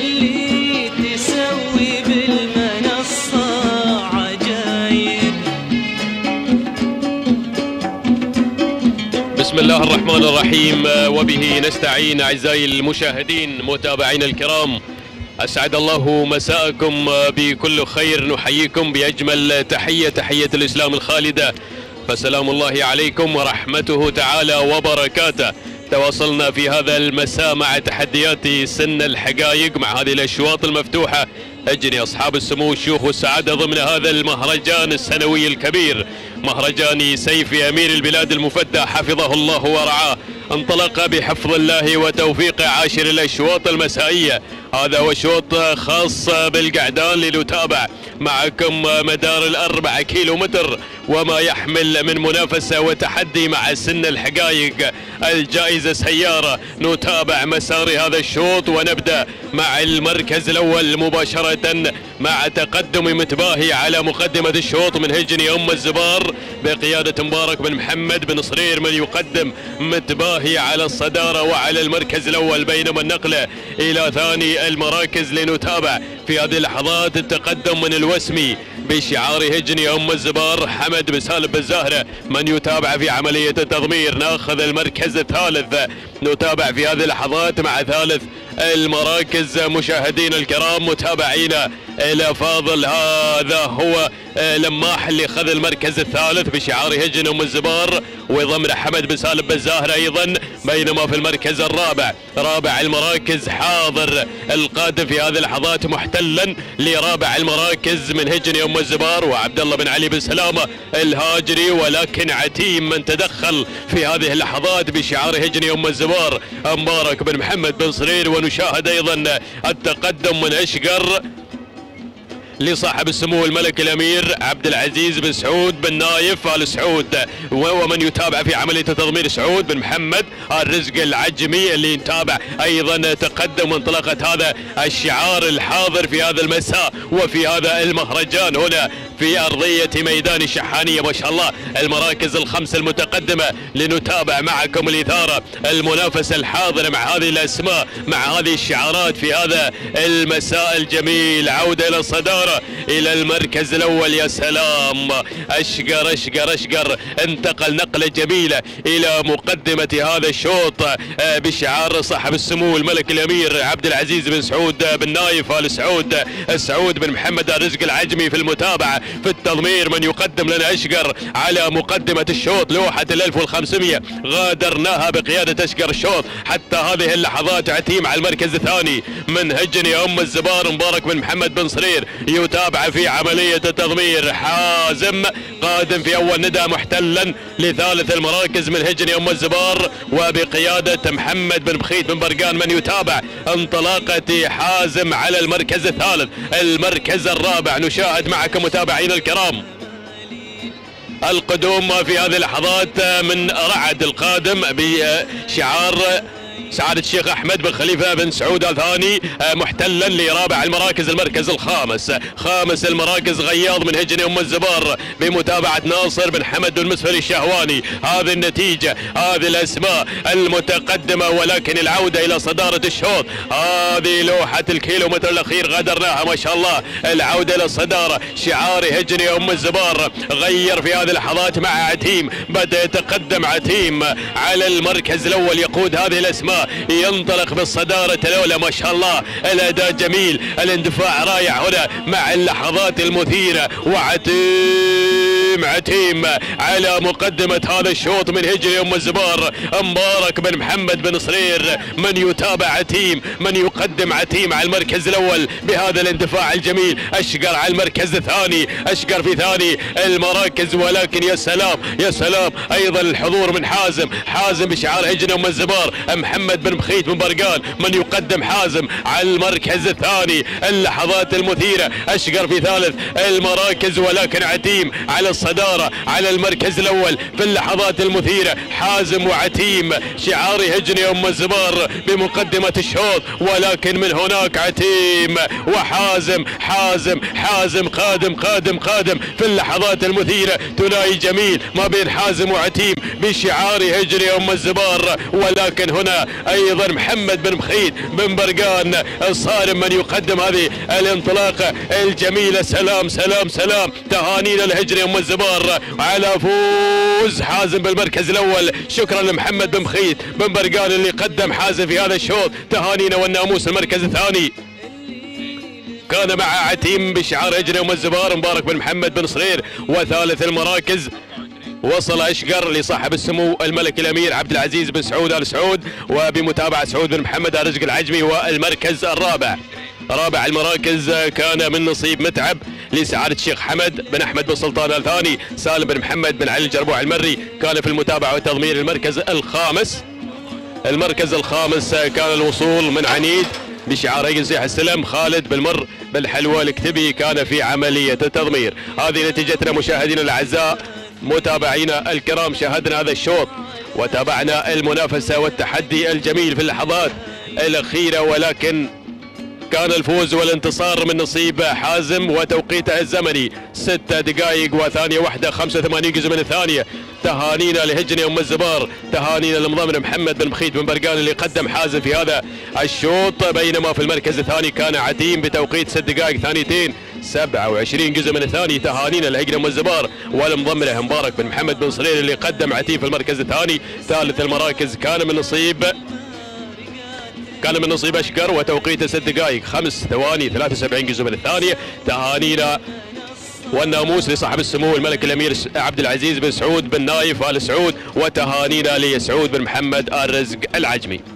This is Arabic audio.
اللي تسوي بالمنصة عجايب. بسم الله الرحمن الرحيم، وبه نستعين. أعزائي المشاهدين متابعين الكرام، أسعد الله مساءكم بكل خير. نحييكم بأجمل تحية، تحية الإسلام الخالدة، فسلام الله عليكم ورحمته تعالى وبركاته. تواصلنا في هذا المساء مع تحديات سن الحقائق، مع هذه الأشواط المفتوحة. أجني أصحاب السمو والشيوخ والسعادة ضمن هذا المهرجان السنوي الكبير، مهرجان سيف أمير البلاد المفدى حفظه الله ورعاه. انطلق بحفظ الله وتوفيقه عاشر الأشواط المسائية. هذا هو شوط خاص بالقعدان لنتابع معكم مدار ال4 كيلومتر وما يحمل من منافسة وتحدي مع سن الحقائق. الجائزة سيارة. نتابع مسار هذا الشوط ونبدأ مع المركز الأول مباشرة مع تقدم متباهي على مقدمة الشوط من هجني أم الزبار بقيادة مبارك بن محمد بن صرير، من يقدم متباهي على الصدارة وعلى المركز الأول، بينما النقلة إلى ثاني المراكز. لنتابع في هذه اللحظات التقدم من الوسمي بشعار هجني أم الزبار حمد بن سالم بن زهرة، من يتابع في عملية التضمير. ناخذ المركز الثالث. نتابع في هذه اللحظات مع ثالث المراكز مشاهدينا الكرام متابعينا إلى فاضل. هذا هو لماح اللي اخذ المركز الثالث بشعار هجن ام الزبار وضمن حمد بن سالم بن زهرة ايضا. بينما في المركز الرابع، رابع المراكز حاضر القادم في هذه اللحظات محتلا لرابع المراكز من هجن ام الزبار وعبد الله بن علي بن سلامة الهاجري، ولكن عتيم من تدخل في هذه اللحظات بشعار هجن ام الزبار مبارك بن محمد بن صرير. ونشاهد ايضا التقدم من اشقر لصاحب السمو الملك الامير عبد العزيز بن سعود بن نايف ال سعود، ومن يتابع في عمليه تضمير سعود بن محمد الرزق العجمي، اللي نتابع ايضا تقدم وانطلاقه هذا الشعار الحاضر في هذا المساء وفي هذا المهرجان هنا في ارضيه ميدان الشحانيه. ما شاء الله المراكز الخمسه المتقدمه. لنتابع معكم الاثاره، المنافسه الحاضره مع هذه الاسماء، مع هذه الشعارات في هذا المساء الجميل. عوده الى الصداره، الى المركز الاول. يا سلام، اشقر اشقر اشقر انتقل نقله جميله الى مقدمه هذا الشوط بشعار صاحب السمو الملك الامير عبد العزيز بن سعود بن نايف ال سعود، سعود بن محمد الرزق العجمي في المتابعه في التضمير. من يقدم لنا اشقر على مقدمه الشوط لوحه ال1500 غادرناها بقياده اشقر الشوط حتى هذه اللحظات. عتيم على المركز الثاني من هجني ام الزبار مبارك بن محمد بن صرير يتابع في عملية التضمير. حازم قادم في أول ندى محتلا لثالث المراكز من هجني أم الزبار وبقيادة محمد بن بخيت بن برقان، من يتابع انطلاقة حازم على المركز الثالث. المركز الرابع نشاهد معكم متابعينا الكرام القدوم في هذه اللحظات من رعد القادم بشعار سعادة الشيخ أحمد بن خليفة بن سعود الثاني محتلا لرابع المراكز. المركز الخامس، خامس المراكز غياض من هجن أم الزبار بمتابعة ناصر بن حمد بن مسفر الشهواني. هذه النتيجة، هذه الأسماء المتقدمة، ولكن العودة إلى صدارة الشوط. هذه لوحة الكيلومتر الأخير غادرناها ما شاء الله. العودة إلى الصدارة شعار هجن أم الزبار. غير في هذه اللحظات مع عتيم، بدأ يتقدم عتيم على المركز الأول يقود هذه الأسماء، ينطلق بالصدارة الأولى. ما شاء الله الأداء جميل، الاندفاع رائع هنا مع اللحظات المثيرة. عتيم على مقدمة هذا الشوط من هجري أم الزبار مبارك بن محمد بن صرير، من يتابع عتيم، من يقدم عتيم على المركز الأول بهذا الاندفاع الجميل. أشقر على المركز الثاني، أشقر في ثاني المراكز، ولكن يا سلام يا سلام أيضا الحضور من حازم، حازم بشعار هجري أم الزبار محمد بن بخيت بن برقان، من يقدم حازم على المركز الثاني. اللحظات المثيرة، أشقر في ثالث المراكز، ولكن عتيم على الصدارة على المركز الأول في اللحظات المثيرة حازم وعتيم. شعار يهجني يا أم الزبار بمقدمة الشوط، ولكن من هناك عتيم وحازم. حازم قادم في اللحظات المثيرة. ثنائي جميل ما بين حازم وعتيم بشعار يهجني يا أم الزبار، ولكن هنا أيضا محمد بن مخيت بن برقان الصارم من يقدم هذه الانطلاقة الجميلة. سلام تهانينا لهجري أم الزبار على فوز حازم بالمركز الأول. شكرا لمحمد بن مخيت بن برقان اللي قدم حازم في هذا الشوط. تهانينا والناموس المركز الثاني كان مع عتيم بشعار هجري أم الزبار مبارك بن محمد بن صرير. وثالث المراكز وصل أشقر لصاحب السمو الملك الأمير عبد العزيز بن سعود آل سعود، وبمتابعة سعود بن محمد آل رزق العجمي. والمركز الرابع رابع المراكز كان من نصيب متعب لسعادة الشيخ حمد بن أحمد بن سلطان آل ثاني. سالم بن محمد بن علي الجربوع المري كان في المتابعة والتضمير. المركز الخامس كان الوصول من عنيد بشعار ينزيح السلم. خالد بالمر بالحلوى الكتبي كان في عملية التضمير. هذه نتيجتنا مشاهدينا الأعزاء متابعينا الكرام. شاهدنا هذا الشوط وتابعنا المنافسة والتحدي الجميل في اللحظات الأخيرة، ولكن كان الفوز والانتصار من نصيب حازم وتوقيته الزمني 6 دقائق وثانية واحدة 85 جزء من الثانية. تهانينا لهجني أم الزبار، تهانينا للمضمن محمد بن مخيت بن برقان اللي قدم حازم في هذا الشوط، بينما في المركز الثاني كان عتيم بتوقيت 6 دقائق ثانيتين 27 جزء من الثاني. تهانينا لهجني أم الزبار والمضمنه مبارك بن محمد بن صرير اللي قدم عتيم في المركز الثاني. ثالث المراكز كان من نصيب أشقر وتوقيته 6 دقائق 5 ثواني 73 جزء من الثانية. تهانينا والناموس لصاحب السمو الملك الأمير عبد العزيز بن سعود بن نايف آل سعود، وتهانينا لسعود بن محمد آل رزق العجمي.